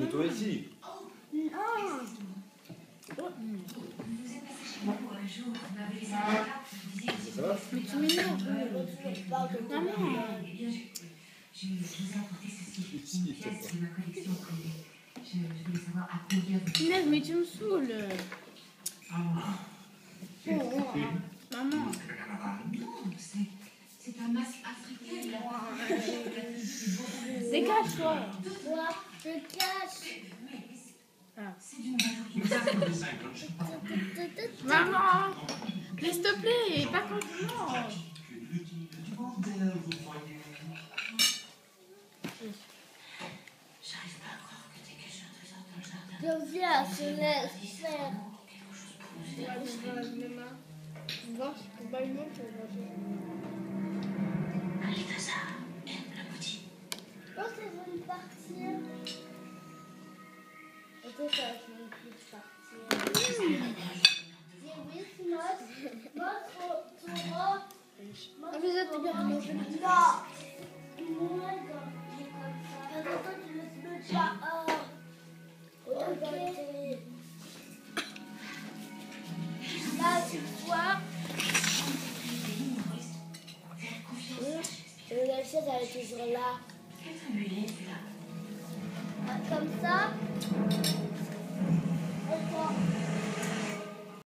toi ici. Non. Ça va? Mais tu m'énerves. Maman. Je vous ai apporté ceci, une pièce de ma collection privée. Je voulais savoir à combien vous... Punaise, mais tu me saoules. Maman. Non, c'est un masque africain. Dégage-toi. Je cache. C'est d'une majorité. Maman. Mais s'il te plaît, pas compliment. J'arrive pas à croire que t'es caché un trésor dans le jardin. Je viens, se laisse faire. Allez, Taza, la boutique. Quand elles vont partir. Ok, ça va plus partir. Dis oui, sinon, moi, tu auras. Vous êtes bien mangé. Non. Moi, comme ça. Attends, tu laisses le pas. Ok. Là, tu vois. La chaise, elle est toujours là. Comme ça. Attends.